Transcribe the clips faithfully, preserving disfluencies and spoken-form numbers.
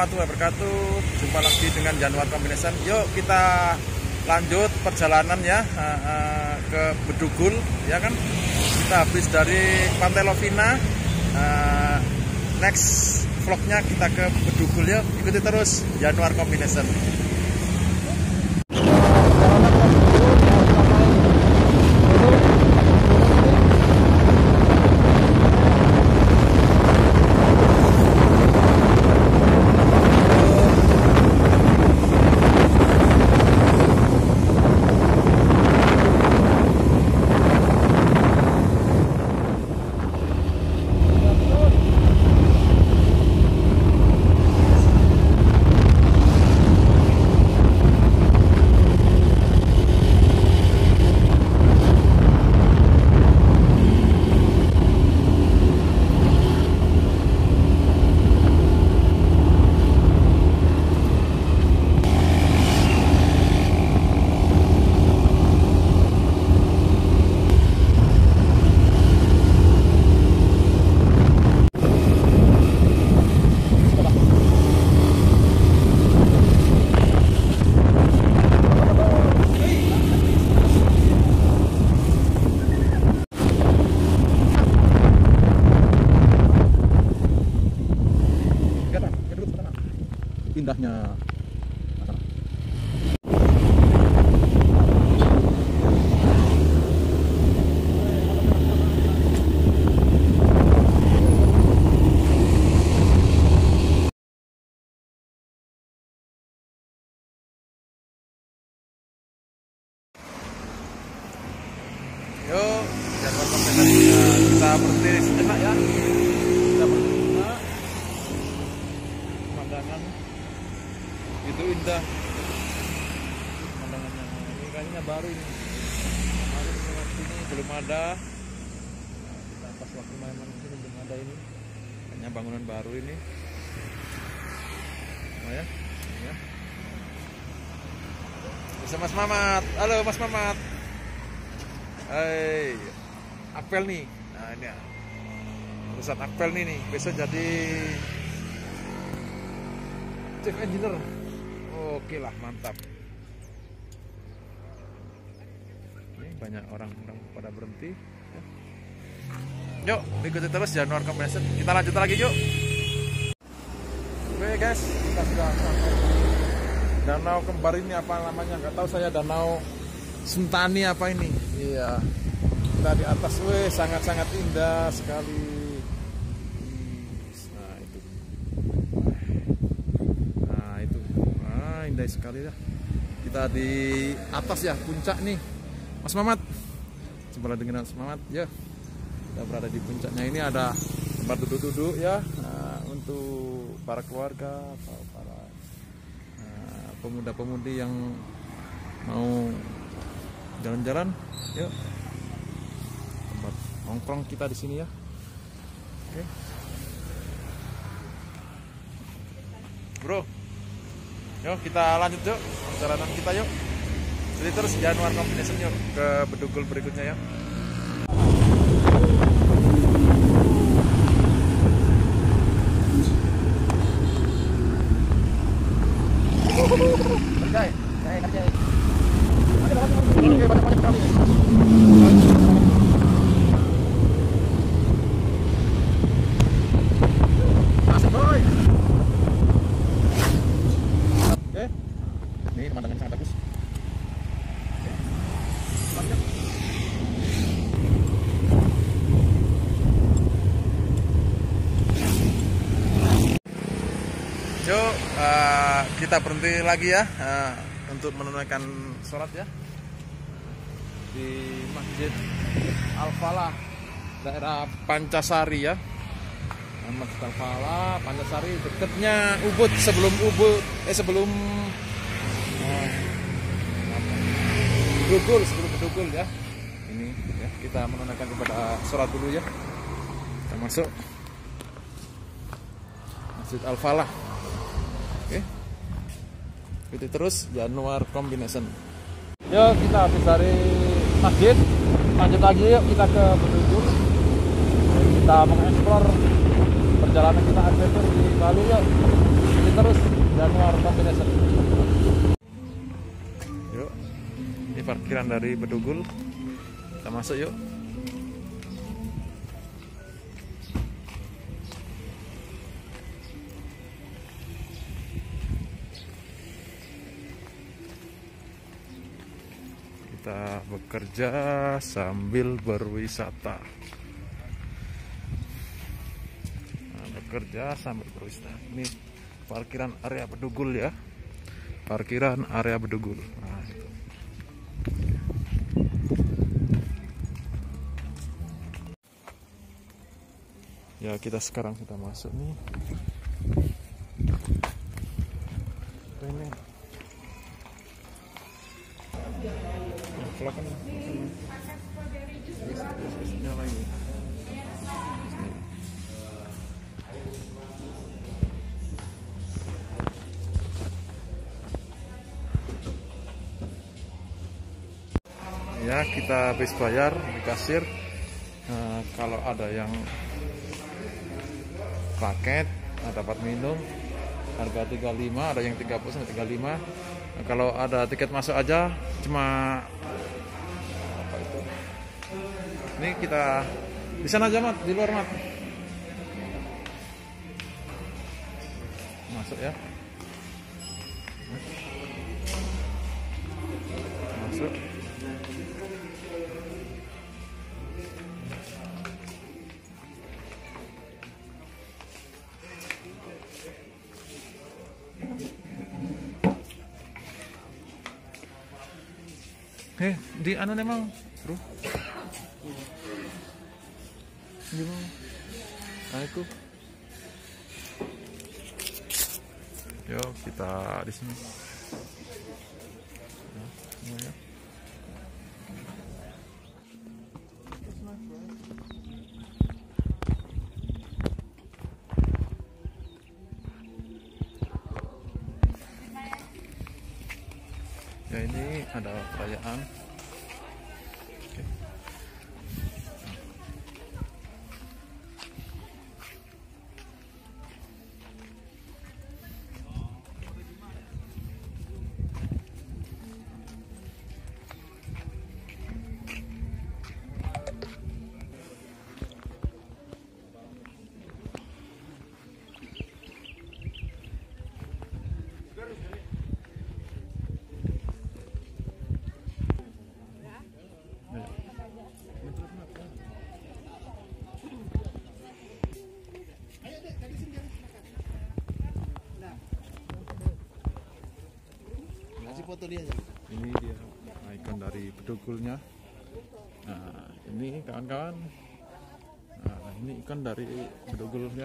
warahmatullahi wabarakatuh. Jumpa lagi dengan Januar Combination. Yuk kita lanjut perjalanan ya uh, uh, ke Bedugul ya kan. Kita habis dari Pantai Lovina. Uh, next vlognya kita ke Bedugul ya. Ikuti terus Januar Combination. Indahnya yuk Januar Combination. Kita berhenti sejenak ya. Kita berhenti sejenak. Pemandangan itu indah, pemandangannya. Ini kayaknya baru ini. Kemarin sini belum ada. Nah, kita pas waktu main-main sini belum ada ini. Kayaknya bangunan baru ini. Nah ya, ini ya. Bisa Mas Mamat. Halo Mas Mamat. Hai, Akpel nih. Nah ini ya. Urusan Akpel nih nih. Besok jadi Chief Engineer. Oke lah, mantap. Ini banyak orang-orang pada berhenti. Yuk, ikuti terus Januar Combination. Kita lanjut lagi yuk. Oke guys, kita sudah sampai Danau Kembar ini, apa namanya? Nggak tahu saya, Danau Sentani apa ini? Iya. Kita di atas, weh, sangat-sangat indah sekali. Nah itu. Nah itu. Ah, indah sekali ya. Kita di atas ya, puncak nih. Mas Mamat. Coba dengan Mas Mamat ya. Kita berada di puncaknya. Ini ada tempat duduk-duduk ya. Nah, untuk para keluarga atau para uh, pemuda-pemudi yang mau jalan-jalan, yuk. Tempat nongkrong kita di sini ya. Oke. Bro. Yuk kita lanjut yuk perjalanan kita yuk. Jadi terus Januar Combination yuk ke Bedugul berikutnya ya. Kerjai, kerjai, kerjai. Oke, banyak-banyak kali. Asik, boy. Oke. Ini pemandangan sangat bagus. Oke. Yuk, uh, kita berhenti lagi ya uh, untuk menunaikan sholat ya di Masjid Al-Falah daerah Pancasari ya. Masjid Al-Falah Pancasari, dekatnya Ubud, sebelum Ubud eh sebelum uh, Bedugul, sebelum Bedugul ya. Ini ya, kita menunaikan kepada sholat dulu ya. Kita masuk Masjid Al-Falah. Oke. Ikuti terus Januar Combination. Yuk kita habis dari masjid, lanjut lagi yuk kita ke Bedugul. Kita mengeksplor perjalanan kita adventure di Bali yuk. Ikuti ikuti terus Januar Combination. Yuk, ini parkiran dari Bedugul. Kita masuk yuk. Kita bekerja sambil berwisata. Nah, bekerja sambil berwisata. Ini parkiran area Bedugul ya. Parkiran area Bedugul. Nah, itu. Ya, kita sekarang kita masuk nih. Ini. Kan lagi. Ya, kita habis bayar di kasir. Nah, kalau ada yang paket dapat minum harga tiga puluh lima, ada yang tiga puluh sampai tiga puluh lima. Nah, kalau ada tiket masuk aja cuma apa itu. Ini kita di sana aja, Mat, di luar, Mat. Masuk ya. Masuk. Eh, di anu memang, bro. Di mana? Nah, itu. Yuk, kita di sini. Nah, semuanya. Ya, ini ada perayaan. Oke. Foto dia aja. Ini dia ikon dari Bedugulnya. Nah, ini kawan-kawan. Nah, ini ikon dari Bedugulnya.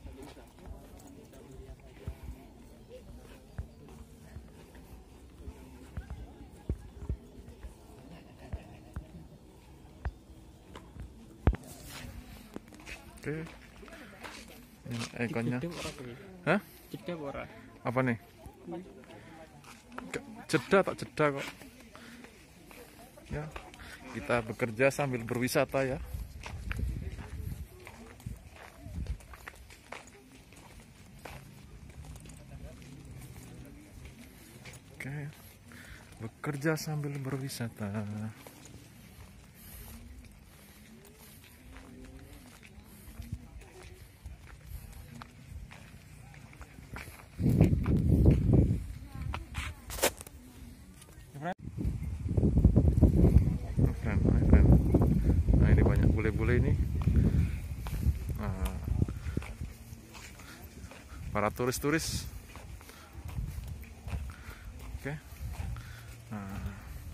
Oke. Ini ikonnya. Hah? Apa nih? Jeda tak jeda kok ya, kita bekerja sambil berwisata ya. Oke, bekerja sambil berwisata. Bule-bule ini, nah, para turis-turis. Oke, nah,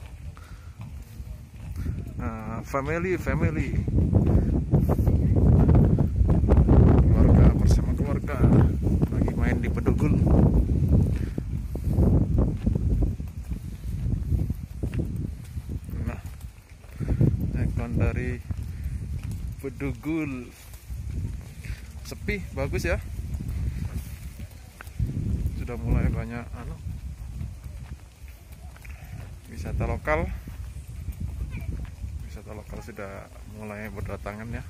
nah, family family keluarga bersama keluarga lagi main di Bedugul. Nah, ikon dari Bedugul. Sepi, bagus ya. Sudah mulai banyak anu wisata lokal. Wisata lokal sudah mulai berdatangan ya.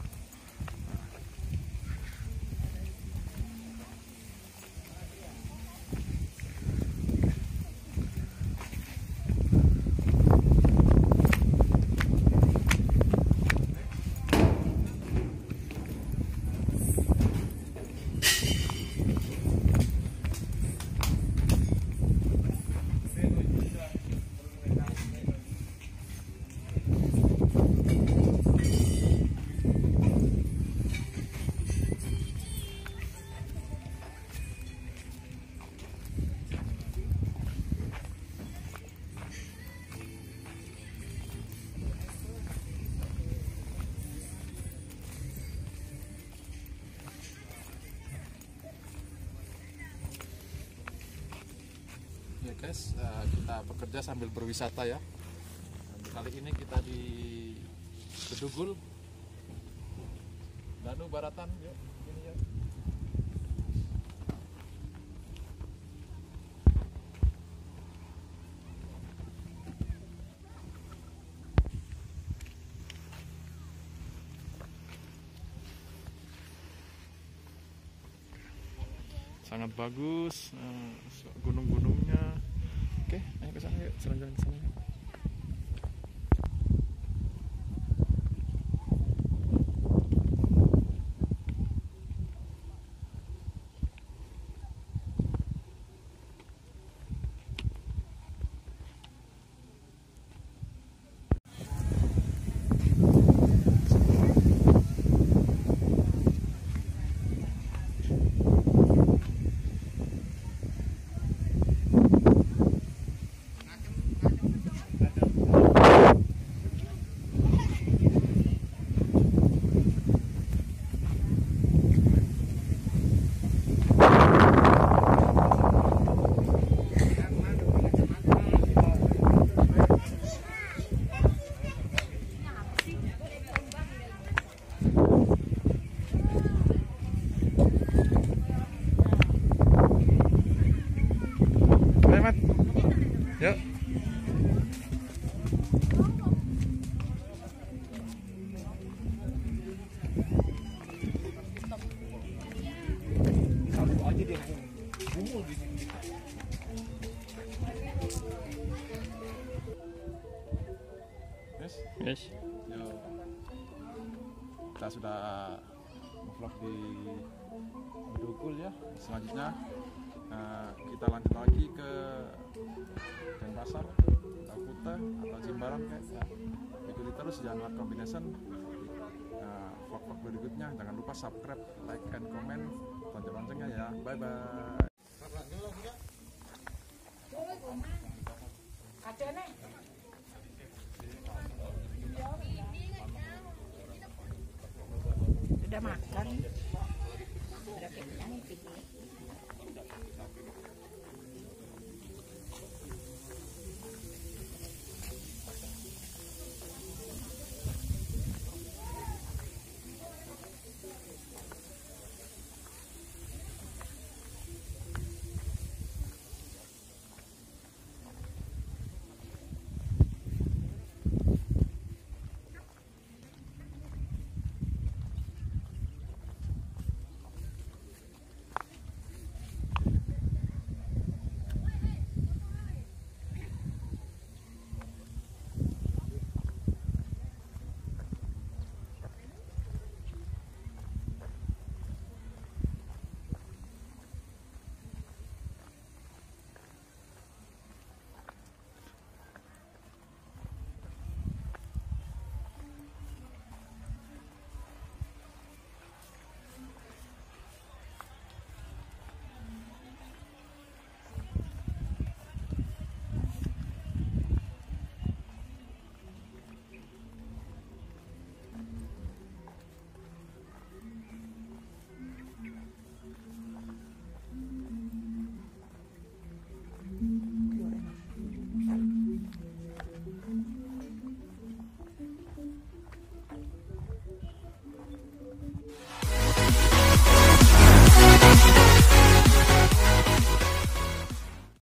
guys, uh, kita bekerja sambil berwisata ya. Dan kali ini kita di Bedugul, Danu Baratan, yuk ini ya. Sangat bagus, uh, gunung-gunungnya. Oke, ayo ke sana yuk, jalan-jalan ke sana. Yuk. Yes. Yes. Yo. Kita sudah vlog di Bedugul ya. Selanjutnya uh, kita lanjut lagi ke Denpasar, atau Kuta, atau Jimbaran kayak ya. Ikuti terus jangan combination uh, vlog-vlog berikutnya. Jangan lupa subscribe, like, and comment, tonton loncengnya ya. Bye bye. Udah makan.